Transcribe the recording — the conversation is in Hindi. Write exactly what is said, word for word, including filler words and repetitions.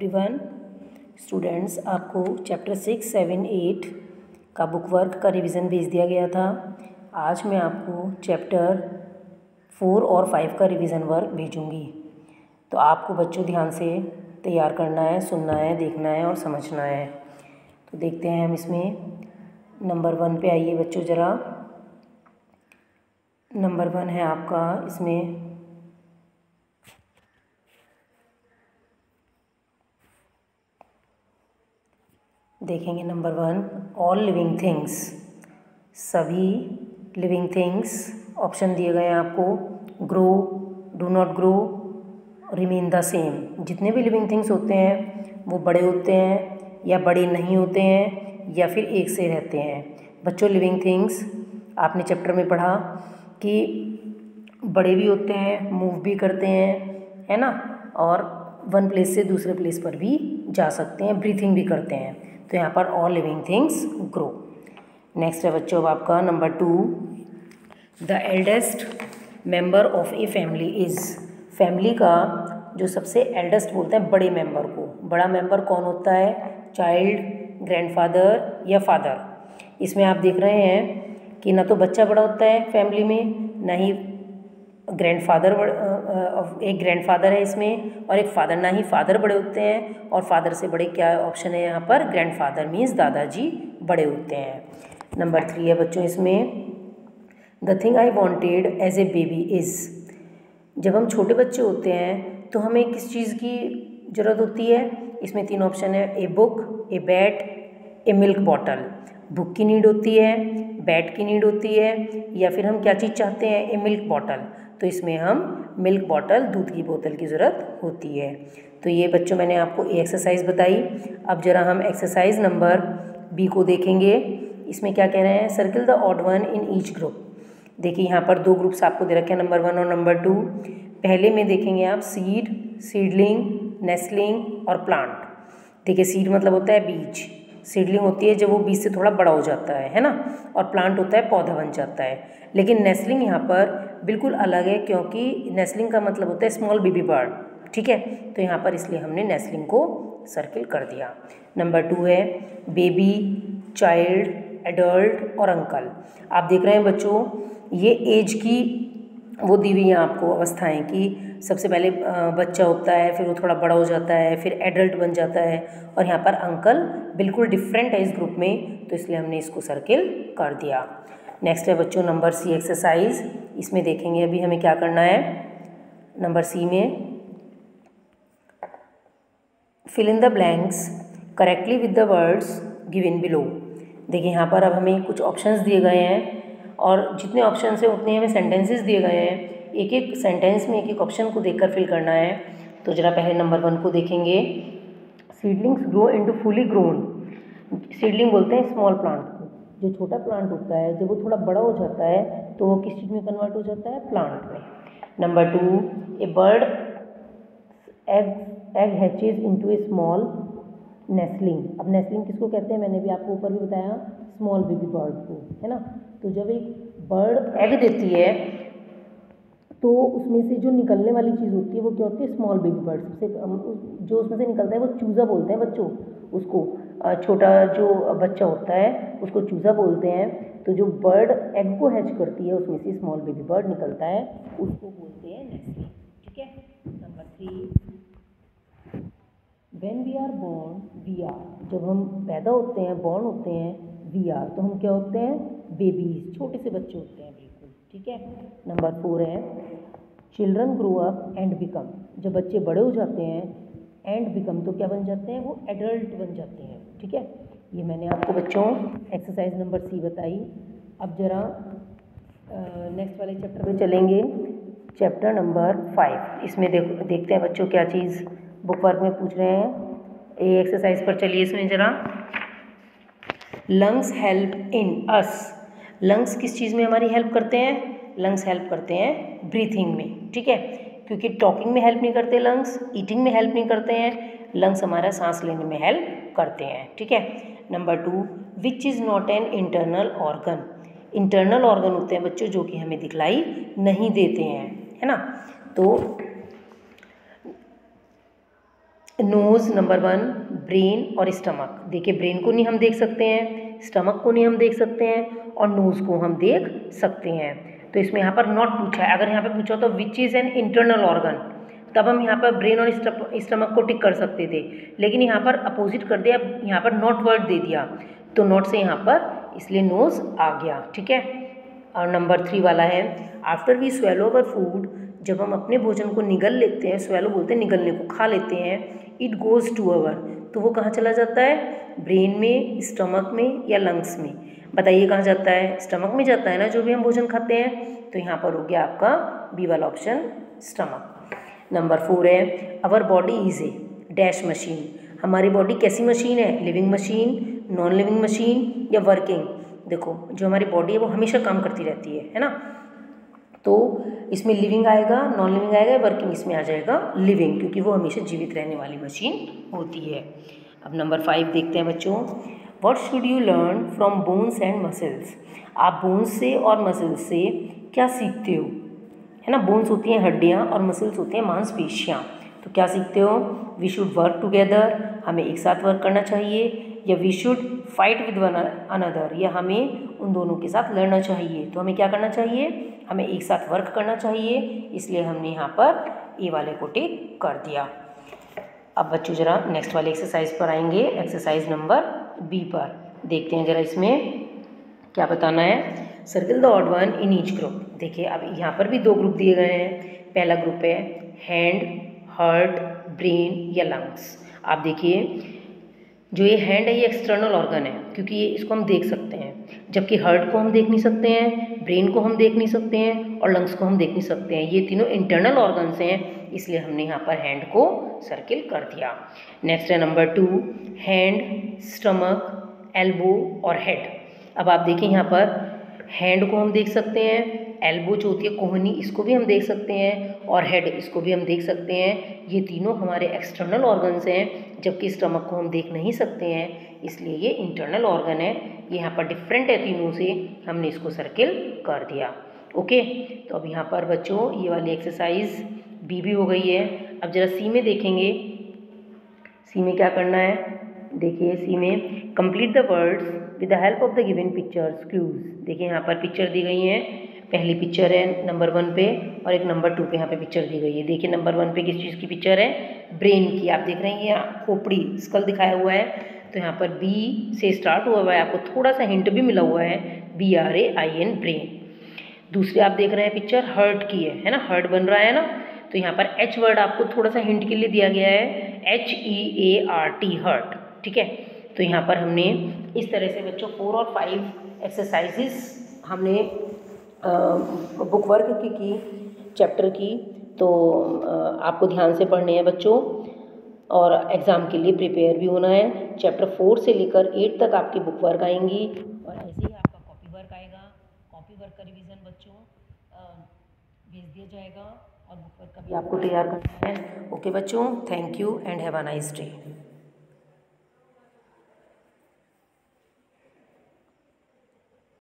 एवरीवन। स्टूडेंट्स, आपको चैप्टर सिक्स सेवन एट का बुक वर्क का रिवीजन भेज दिया गया था। आज मैं आपको चैप्टर फोर और फाइव का रिवीजन वर्क भेजूंगी। तो आपको बच्चों ध्यान से तैयार करना है, सुनना है, देखना है और समझना है। तो देखते हैं हम इसमें। नंबर वन पे आइए बच्चों ज़रा। नंबर वन है आपका इसमें देखेंगे। Number one, all living things, सभी लिविंग थिंग्स ऑप्शन दिए गए हैं आपको। Grow, do not grow, remain the same. जितने भी लिविंग थिंग्स होते हैं वो बड़े होते हैं या बड़े नहीं होते हैं या फिर एक से रहते हैं। बच्चों, लिविंग थिंग्स आपने चैप्टर में पढ़ा कि बड़े भी होते हैं, मूव भी करते हैं, है ना, और वन प्लेस से दूसरे प्लेस पर भी जा सकते हैं, ब्रीथिंग भी करते हैं। तो यहाँ पर all living things grow. Next है बच्चों अब आपका number two, the eldest member of a family is. Family का जो सबसे एल्डेस्ट बोलते हैं बड़े मेंबर को। बड़ा मेंबर कौन होता है? चाइल्ड, ग्रैंडफादर या फादर। इसमें आप देख रहे हैं कि ना तो बच्चा बड़ा होता है फैमिली में, ना ही ग्रैंडफादर, एक ग्रैंडफादर है इसमें और एक फादर। ना ही फादर बड़े होते हैं और फादर से बड़े क्या ऑप्शन है यहाँ पर? ग्रैंडफादर मीन्स दादाजी बड़े होते हैं। नंबर थ्री है बच्चों इसमें, the thing I wanted as a baby is. जब हम छोटे बच्चे होते हैं तो हमें किस चीज़ की ज़रूरत होती है? इसमें तीन ऑप्शन है, a book, a bat, a milk bottle. Book की नीड होती है, बैट की नीड होती है, या फिर हम क्या चीज़ चाहते हैं? A milk bottle. तो इसमें हम मिल्क बॉटल, दूध की बोतल की ज़रूरत होती है। तो ये बच्चों मैंने आपको ए एक्सरसाइज बताई। अब जरा हम एक्सरसाइज नंबर बी को देखेंगे। इसमें क्या कह रहे हैं? Circle the odd one in each group. देखिए यहाँ पर दो ग्रुप्स आपको दे रखे हैं, नंबर वन और नंबर टू। पहले में देखेंगे आप सीड, सीडलिंग, नेस्लिंग और प्लांट। देखिए सीड मतलब होता है बीज, सीडलिंग होती है जब वो बीज से थोड़ा बड़ा हो जाता है है ना, और प्लांट होता है पौधा बन जाता है। लेकिन नेस्लिंग यहाँ पर बिल्कुल अलग है, क्योंकि नेस्लिंग का मतलब होता है स्मॉल बेबी बर्ड। ठीक है, तो यहाँ पर इसलिए हमने नेस्लिंग को सर्किल कर दिया। नंबर टू है बेबी, चाइल्ड, एडल्ट और अंकल। आप देख रहे हैं बच्चों, ये एज की वो दी हुई है आपको अवस्थाएं कि सबसे पहले बच्चा होता है, फिर वो थोड़ा बड़ा हो जाता है, फिर एडल्ट बन जाता है, और यहाँ पर अंकल बिल्कुल डिफरेंट है इस ग्रुप में, तो इसलिए हमने इसको सर्किल कर दिया। नेक्स्ट है बच्चों नंबर सी एक्सरसाइज। इसमें देखेंगे अभी हमें क्या करना है। नंबर सी में fill in the blanks correctly with the words given below. देखिए यहाँ पर अब हमें कुछ ऑप्शंस दिए गए हैं और जितने ऑप्शन है उतने हमें सेंटेंसेस दिए गए हैं। एक एक सेंटेंस में एक एक ऑप्शन को देखकर फिल करना है। तो जरा पहले नंबर वन को देखेंगे। Seedlings grow into fully grown. Seedling बोलते हैं स्मॉल प्लांट को। जो छोटा प्लांट होता है जब वो थोड़ा बड़ा हो जाता है तो वो किस चीज़ में कन्वर्ट हो जाता है? प्लांट में। Number two, a bird egg egg hatches into a small nestling. अब नेस्लिंग किसको कहते हैं? मैंने भी आपको ऊपर भी बताया, स्मॉल बेबी बर्ड को, है ना। तो जब एक बर्ड एग देती है तो उसमें से जो निकलने वाली चीज़ होती है वो क्या होती है? Small baby bird. सबसे जो उसमें से निकलता है वो चूज़ा बोलते हैं बच्चों उसको। छोटा जो बच्चा होता है उसको चूज़ा बोलते हैं। तो जो बर्ड एग को हैच करती है उसमें से स्मॉल बेबी बर्ड निकलता है, उसको बोलते हैं नेस्लिंग। ठीक है। Number three, when we are born we are. जब हम पैदा होते हैं, बॉर्न होते हैं, वी आर, तो हम क्या होते हैं? बेबीज, छोटे से बच्चे होते हैं बिल्कुल। ठीक है। नंबर फोर है children grow up and become. जब बच्चे बड़े हो जाते हैं एंड बिकम तो क्या बन जाते हैं? वो एडल्ट बन जाते हैं। ठीक है, ये मैंने आपको बच्चों एक्सरसाइज नंबर सी बताई। अब जरा नेक्स्ट वाले चैप्टर पे चलेंगे, चैप्टर नंबर फाइव। इसमें देखो देखते हैं बच्चों क्या चीज़ बुक वर्क में पूछ रहे हैं। ए एक्सरसाइज पर चलिए इसमें जरा। Lungs help in us. Lungs किस चीज़ में हमारी हेल्प करते हैं? लंग्स हेल्प करते हैं ब्रीथिंग में। ठीक है, क्योंकि टॉकिंग में हेल्प नहीं करते लंग्स, ईटिंग में हेल्प नहीं करते हैं, लंग्स हमारा सांस लेने में हेल्प करते हैं। ठीक है। Number two, which is not an internal organ. Internal organ होते हैं बच्चों जो कि हमें दिखलाई नहीं देते हैं, है ना। तो नोज़ नंबर वन, ब्रेन और स्टमक। देखिए ब्रेन को नहीं हम देख सकते हैं, स्टमक को नहीं हम देख सकते हैं और नोज़ को हम देख सकते हैं। तो इसमें यहाँ पर नॉट पूछा है। अगर यहाँ पे पूछा तो which is an internal organ, तब हम यहाँ पर ब्रेन और स्टमक को टिक कर सकते थे, लेकिन यहाँ पर अपोजिट कर दिया, यहाँ पर नॉट वर्ड दे दिया, तो नॉट से यहाँ पर इसलिए नोज़ आ गया। ठीक है। और नंबर थ्री वाला है, after we swallow our food, जब हम अपने भोजन को निगल लेते हैं, स्वेलो बोलते हैं निगलने को, खा लेते हैं, इट गोज़ टू अवर, तो वो कहाँ चला जाता है, ब्रेन में, स्टमक में या लंग्स में। बताइए कहाँ जाता है, स्टमक में जाता है ना जो भी हम भोजन खाते हैं, तो यहाँ पर हो गया आपका बी वाला ऑप्शन स्टमक। नंबर फोर है, our body is a dash machine, हमारी बॉडी कैसी मशीन है, living machine, non living machine या वर्किंग। देखो जो हमारी बॉडी है वो हमेशा काम करती रहती है, है ना, तो इसमें लिविंग आएगा, नॉन लिविंग आएगा, वर्किंग इसमें आ जाएगा लिविंग, क्योंकि वो हमेशा जीवित रहने वाली मशीन होती है। अब नंबर फाइव देखते हैं बच्चों, what should you learn from bones and muscles, आप बोन्स से और मसल्स से क्या सीखते हो, है ना। बोन्स होती हैं हड्डियाँ और मसल्स होती हैं मांसपेशियाँ, तो क्या सीखते हो, वी शुड वर्क टुगेदर, हमें एक साथ वर्क करना चाहिए, या we should fight with one another, या हमें उन दोनों के साथ लड़ना चाहिए। तो हमें क्या करना चाहिए, हमें एक साथ वर्क करना चाहिए, इसलिए हमने यहाँ पर ए वाले को टिक कर दिया। अब बच्चों जरा नेक्स्ट वाले एक्सरसाइज पर आएंगे, एक्सरसाइज नंबर बी पर देखते हैं जरा इसमें क्या बताना है। Circle the odd one in each group, देखिए अब यहाँ पर भी दो ग्रुप दिए गए हैं। पहला ग्रुप है हैंड, हार्ट, ब्रेन या लंग्स। आप देखिए जो ये हैंड है ये एक्सटर्नल ऑर्गन है, क्योंकि ये इसको हम देख सकते हैं, जबकि हार्ट को हम देख नहीं सकते हैं, ब्रेन को हम देख नहीं सकते हैं और लंग्स को हम देख नहीं सकते हैं। ये तीनों इंटरनल ऑर्गन्स हैं, इसलिए हमने यहाँ पर हैंड को सर्किल कर दिया। नेक्स्ट है number two, hand, stomach, elbow और हेड। अब आप देखिए यहाँ पर हैंड को हम देख सकते हैं, एल्बो जो होती है कोहनी, इसको भी हम देख सकते हैं, और हेड इसको भी हम देख सकते हैं। ये तीनों हमारे एक्सटर्नल ऑर्गन्स हैं, जबकि स्टमक को हम देख नहीं सकते हैं, इसलिए ये इंटरनल ऑर्गन है। ये यहाँ पर डिफरेंट है तीनों से, हमने इसको सर्किल कर दिया। ओके, तो अब यहाँ पर बच्चों ये वाली एक्सरसाइज बी भी हो गई है। अब जरा सी में देखेंगे, सी में क्या करना है, देखिए सी में complete the words with the help of the given pictures clues. देखिए यहाँ पर पिक्चर दी गई हैं, पहली पिक्चर है नंबर वन पे और एक नंबर टू पे यहाँ पे पिक्चर दी गई है। देखिए नंबर वन पे किस चीज़ की पिक्चर है, ब्रेन की। आप देख रहे हैं यहाँ खोपड़ी स्कल दिखाया हुआ है, तो यहाँ पर बी से स्टार्ट हुआ हुआ है, आपको थोड़ा सा हिंट भी मिला हुआ है, B R A I N brain. दूसरे आप देख रहे हैं पिक्चर हार्ट की है, है ना, हार्ट बन रहा है ना, तो यहाँ पर एच वर्ड आपको थोड़ा सा हिंट के लिए दिया गया है, H E A R T heart. ठीक है, तो यहाँ पर हमने इस तरह से बच्चों फोर और फाइव एक्सरसाइजेस हमने बुक वर्क की की चैप्टर की, तो आ, आपको ध्यान से पढ़ने हैं बच्चों और एग्ज़ाम के लिए प्रिपेयर भी होना है। चैप्टर फोर से लेकर एट तक आपकी बुक वर्क आएंगी और ऐसे ही आपका कॉपी वर्क आएगा। कॉपी वर्क का रिवीजन बच्चों भेज दिया जाएगा और बुक वर्क का भी आपको तैयार करना है। ओके बच्चों, thank you and have a nice day.